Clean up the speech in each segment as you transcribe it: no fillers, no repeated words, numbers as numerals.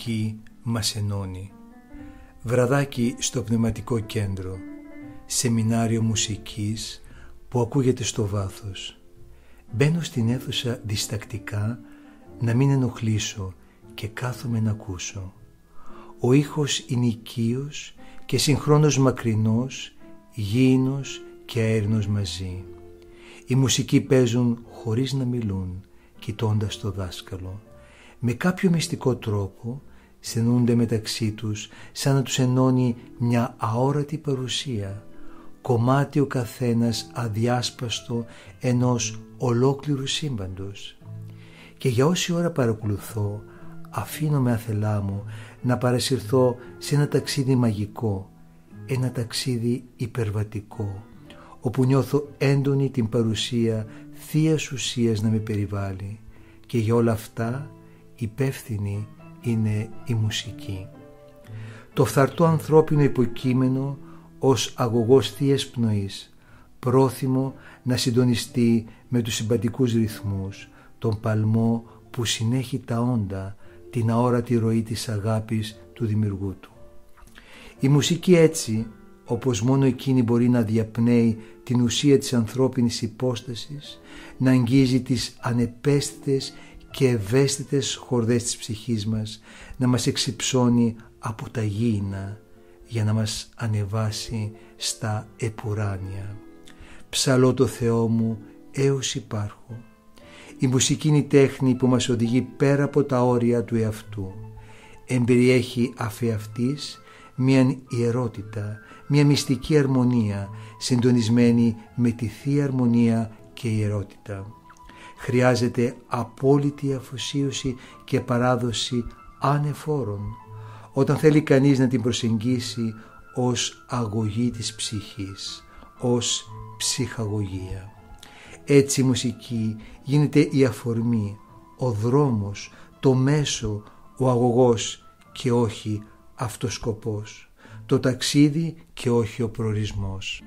μουσική μας ενώνει. Βραδάκι στο πνευματικό κέντρο, σεμινάριο μουσικής που ακούγεται στο βάθος. Μπαίνω στην αίθουσα διστακτικά να μην ενοχλήσω και κάθομαι να ακούσω. Ο ήχος είναι οικείος και συγχρόνως μακρινός, γήινος και αέρινος μαζί. Οι μουσικοί παίζουν χωρίς να μιλούν, κοιτώντας το δάσκαλο. Με κάποιο μυστικό τρόπο στενούνται μεταξύ τους, σαν να τους ενώνει μια αόρατη παρουσία, κομμάτι ο καθένας αδιάσπαστο ενός ολόκληρου σύμπαντος. Και για όση ώρα παρακολουθώ, αφήνομαι αθελά μου να παρασυρθώ σε ένα ταξίδι μαγικό, ένα ταξίδι υπερβατικό, όπου νιώθω έντονη την παρουσία θείας ουσίας να με περιβάλλει, και για όλα αυτά υπεύθυνη είναι η μουσική. Το φθαρτό ανθρώπινο υποκείμενο ως αγωγός θείας πνοής, πρόθυμο να συντονιστεί με τους συμπαντικούς ρυθμούς, τον παλμό που συνέχει τα όντα, την αόρατη ροή της αγάπης του δημιουργού του. Η μουσική έτσι, όπως μόνο εκείνη μπορεί να διαπνέει την ουσία της ανθρώπινης υπόστασης, να αγγίζει τις ανεπαίσθητες και ευαίσθητες χορδές της ψυχής μας, να μας εξυψώνει από τα γήινα για να μας ανεβάσει στα επουράνια. Ψαλώ το Θεό μου έως υπάρχω. Η μουσική είναι η τέχνη που μας οδηγεί πέρα από τα όρια του εαυτού. Εμπεριέχει αφεαυτής μια ιερότητα, μια μυστική αρμονία συντονισμένη με τη θεία αρμονία και ιερότητα. Χρειάζεται απόλυτη αφοσίωση και παράδοση ανεφόρων όταν θέλει κανείς να την προσεγγίσει ως αγωγή της ψυχής, ως ψυχαγωγία. Έτσι η μουσική γίνεται η αφορμή, ο δρόμος, το μέσο, ο αγωγός και όχι αυτός σκοπός, το ταξίδι και όχι ο προορισμός.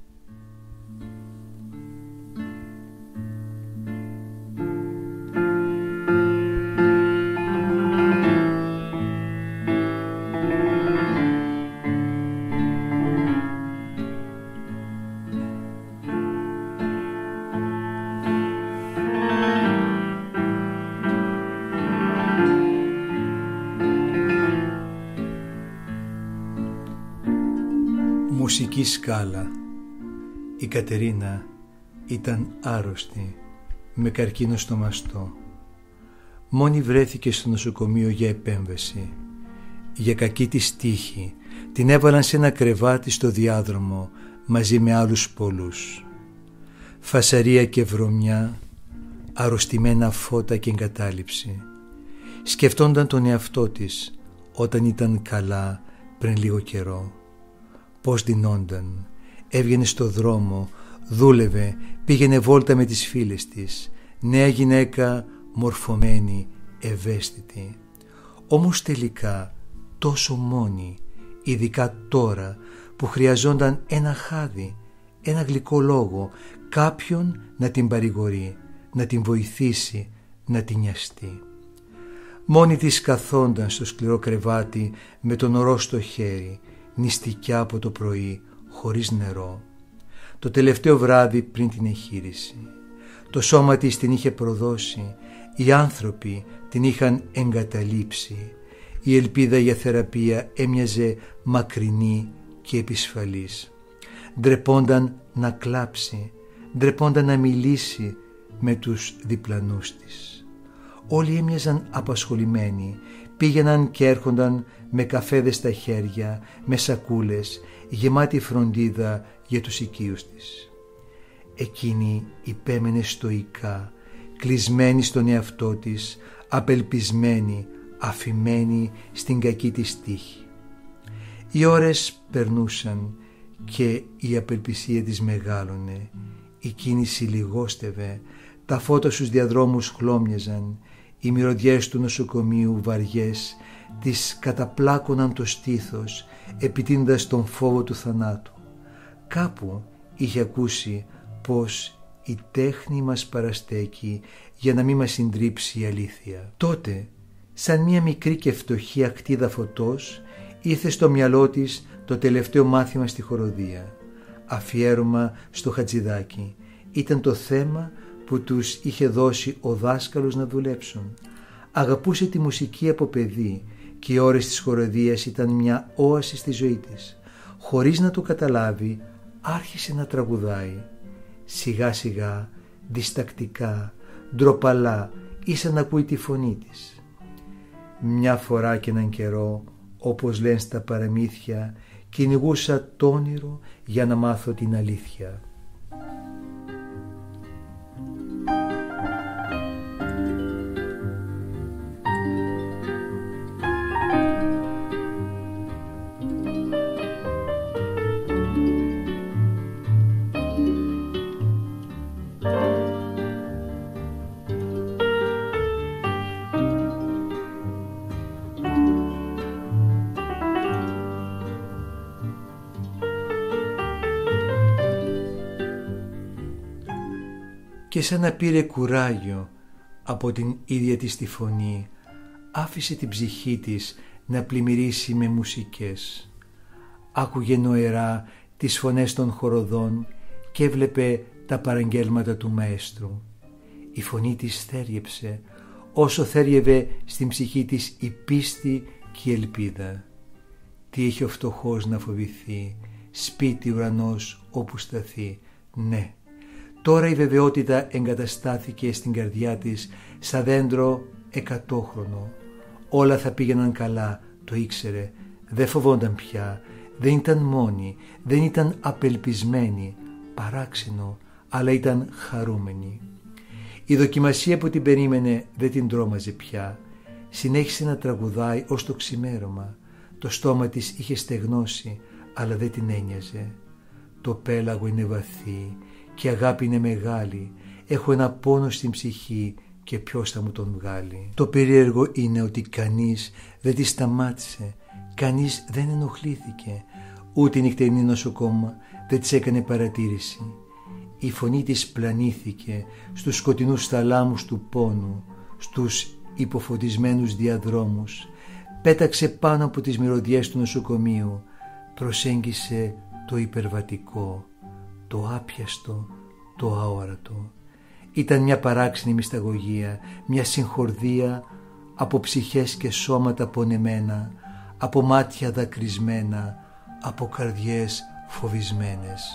Μουσική σκάλα. Η Κατερίνα ήταν άρρωστη με καρκίνο στο μαστό. Μόνη βρέθηκε στο νοσοκομείο για επέμβαση. Για κακή της τύχη την έβαλαν σε ένα κρεβάτι στο διάδρομο μαζί με άλλους πολλούς. Φασαρία και βρωμιά, αρρωστημένα φώτα και εγκατάλειψη. Σκεφτόνταν τον εαυτό της όταν ήταν καλά πριν λίγο καιρό. Πώς ντυνόταν, έβγαινε στο δρόμο, δούλευε, πήγαινε βόλτα με τις φίλες της, νέα γυναίκα, μορφωμένη, ευαίσθητη. Όμως τελικά τόσο μόνη, ειδικά τώρα που χρειαζόταν ένα χάδι, ένα γλυκό λόγο, κάποιον να την παρηγορεί, να την βοηθήσει, να την νοιαστεί. Μόνη της καθόνταν στο σκληρό κρεβάτι με τον ορό στο χέρι, νηστικιά από το πρωί, χωρίς νερό. Το τελευταίο βράδυ πριν την εγχείρηση. Το σώμα της την είχε προδώσει, οι άνθρωποι την είχαν εγκαταλείψει. Η ελπίδα για θεραπεία έμοιαζε μακρινή και επισφαλής. Ντρεπόνταν να κλάψει, ντρεπόνταν να μιλήσει με τους διπλανούς της. Όλοι έμοιαζαν απασχολημένοι, πήγαιναν και έρχονταν με καφέδες στα χέρια, με σακούλες, γεμάτη φροντίδα για τους οικείους της. Εκείνη υπέμενε στοικά, κλεισμένη στον εαυτό της, απελπισμένη, αφημένη στην κακή της τύχη. Οι ώρες περνούσαν και η απελπισία της μεγάλωνε, η κίνηση λιγόστευε, τα φώτα στους διαδρόμους χλώμιαζαν, οι μυρωδιές του νοσοκομείου βαριές της καταπλάκωναν το στήθος, επιτείνοντας τον φόβο του θανάτου. Κάπου είχε ακούσει πως η τέχνη μας παραστέκει για να μην μας συντρίψει η αλήθεια. Τότε, Σαν μια μικρή και φτωχή ακτίδα φωτός ήρθε στο μυαλό της το τελευταίο μάθημα στη χοροδία. Αφιέρωμα στο Χατζηδάκι. Ήταν το θέμα που τους είχε δώσει ο δάσκαλος να δουλέψουν. Αγαπούσε τη μουσική από παιδί και οι ώρες της χοροδίας ήταν μια όαση στη ζωή της. Χωρίς να το καταλάβει, άρχισε να τραγουδάει. Σιγά σιγά, διστακτικά, ντροπαλά, ήσαν να ακούει τη φωνή της. Μια φορά και έναν καιρό, όπως λένε στα παραμύθια, κυνηγούσα το όνειρο για να μάθω την αλήθεια. Και σαν να πήρε κουράγιο από την ίδια της τη φωνή, άφησε την ψυχή της να πλημμυρίσει με μουσικές. Άκουγε νοερά τις φωνές των χοροδών και έβλεπε τα παραγγέλματα του μαέστρου. Η φωνή της θέριεψε όσο θέριευε στην ψυχή της η πίστη και η ελπίδα. Τι έχει ο φτωχός να φοβηθεί, σπίτι ουρανός όπου σταθεί. Ναι, τώρα η βεβαιότητα εγκαταστάθηκε στην καρδιά της σαν δέντρο 100χρονο. Όλα θα πήγαιναν καλά, το ήξερε. Δεν φοβόνταν πια, δεν ήταν μόνη, δεν ήταν απελπισμένη, παράξενο, αλλά ήταν χαρούμενη. Η δοκιμασία που την περίμενε δεν την τρόμαζε πια. Συνέχισε να τραγουδάει ως το ξημέρωμα. Το στόμα της είχε στεγνώσει, αλλά δεν την ένοιαζε. Το πέλαγο είναι βαθύ και η αγάπη είναι μεγάλη. Έχω ένα πόνο στην ψυχή και ποιος θα μου τον βγάλει. Το περίεργο είναι ότι κανείς δεν τη σταμάτησε, κανείς δεν ενοχλήθηκε, ούτε η νυχτερινή νοσοκόμα δεν της έκανε παρατήρηση. Η φωνή της πλανήθηκε στους σκοτεινούς θαλάμους του πόνου, στους υποφωτισμένους διαδρόμους, πέταξε πάνω από τις μυρωδιές του νοσοκομείου, προσέγγισε το υπερβατικό, το άπιαστο, το αόρατο. Ήταν μια παράξενη μυσταγωγία, μια συγχορδία από ψυχές και σώματα πονεμένα, από μάτια δακρυσμένα, από καρδιές φοβισμένες.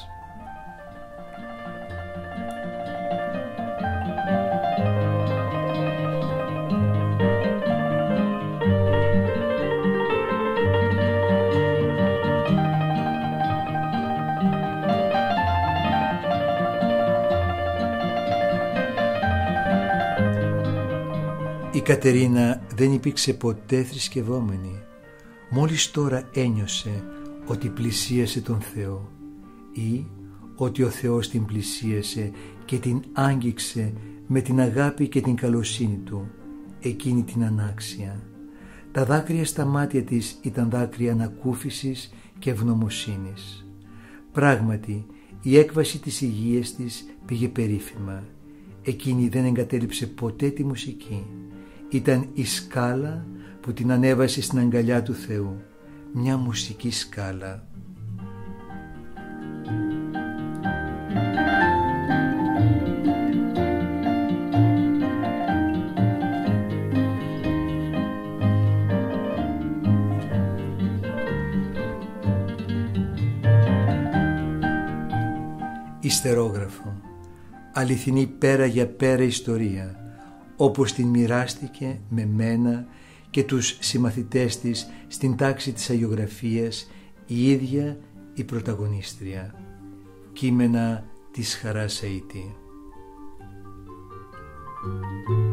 Η Κατερίνα δεν υπήρξε ποτέ θρησκευόμενη. Μόλις τώρα ένιωσε ότι πλησίασε τον Θεό ή ότι ο Θεός την πλησίασε και την άγγιξε με την αγάπη και την καλοσύνη Του, εκείνη την ανάξια. Τα δάκρυα στα μάτια της ήταν δάκρυα ανακούφισης και ευγνωμοσύνης. Πράγματι, η έκβαση της υγείας της πήγε περίφημα. Εκείνη δεν εγκατέλειψε ποτέ τη μουσική. Ήταν η σκάλα που την ανέβασε στην αγκαλιά του Θεού. Μια μουσική σκάλα. Ιστερόγραφο. Αληθινή πέρα για πέρα ιστορία, όπως την μοιράστηκε με μένα και τους συμμαθητές της στην τάξη της αγιογραφίας η ίδια η πρωταγωνίστρια. Κείμενα της Χαράς Σαΐτη.